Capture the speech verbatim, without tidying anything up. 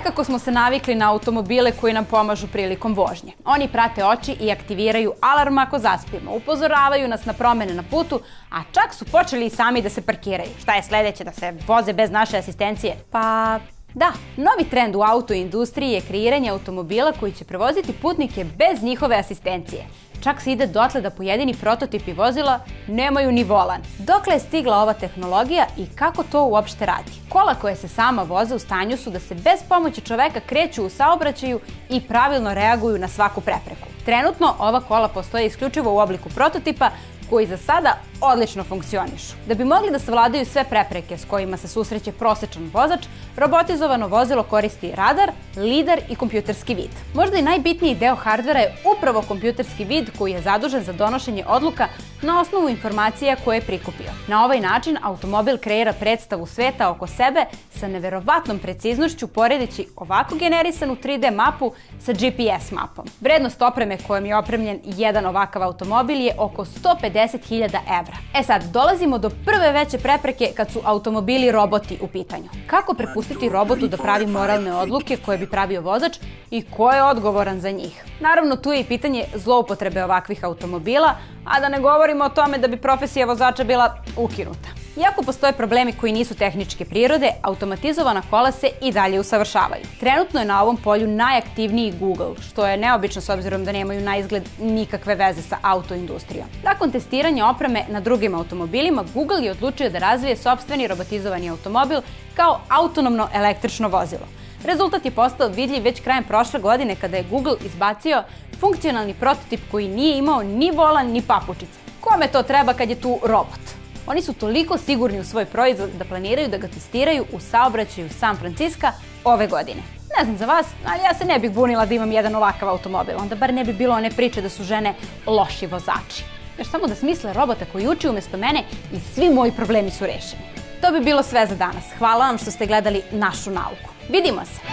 Nekako smo se navikli na automobile koji nam pomažu prilikom vožnje. Oni prate oči i aktiviraju alarm ako zaspimo, upozoravaju nas na promene na putu, a čak su počeli i sami da se parkiraju. Šta je sledeće, da se voze bez naše asistencije? Pa da, novi trend u autoindustriji je kreiranje automobila koji će prevoziti putnike bez njihove asistencije. Čak se ide dotle da pojedini prototipi vozila nemaju ni volan. Dokle je stigla ova tehnologija i kako to uopšte radi? Kola koje se sama voze u stanju su da se bez pomoći čoveka kreću u saobraćaju i pravilno reaguju na svaku prepreku. Trenutno ova kola postoje isključivo u obliku prototipa koji za sada odlično funkcionišu. Da bi mogli da savladaju sve prepreke s kojima se susreće prosečan vozač, robotizovano vozilo koristi radar, lidar i kompjuterski vid. Možda i najbitniji deo hardvera je upravo kompjuterski vid koji je zadužen za donošenje odluka na osnovu informacija koje je prikupio. Na ovaj način automobil kreira predstavu sveta oko sebe sa neverovatnom preciznošću poredeći ovako generisanu tri D mapu sa G P S mapom. Vrednost opreme kojom je opremljen jedan ovakav automobil je oko sto pedeset hiljada evra. E sad, dolazimo do prve veće prepreke kad su automobili roboti u pitanju. Kako prepustiti robotu da pravi moralne odluke koje bi pravio vozač i ko je odgovoran za njih? Naravno, tu je i pitanje zloupotrebe ovakvih automobila, a da ne govorimo o tome da bi profesija vozača bila ukinuta. Iako postoje problemi koji nisu tehničke prirode, automatizovana kola se i dalje usavršavaju. Trenutno je na ovom polju najaktivniji Google, što je neobično s obzirom da nemaju na izgled nikakve veze sa autoindustrijom. Nakon testiranja opreme na drugim automobilima, Google je odlučio da razvije sopstveni robotizovani automobil kao autonomno električno vozilo. Rezultat je postao vidljiv već krajem prošle godine kada je Google izbacio funkcionalni prototip koji nije imao ni volan ni papučice. Kome to treba kad je tu robot? Oni su toliko sigurni u svoj proizvod da planiraju da ga testiraju u saobraćaju San Francisca ove godine. Ne znam za vas, ali ja se ne bih bunila da imam jedan ovakav automobil, onda bar ne bi bilo one priče da su žene loši vozači. Još samo da smisle robota koji uči umesto mene i svi moji problemi su rešeni. To bi bilo sve za danas. Hvala vam što ste gledali našu nauku. Vidimo se!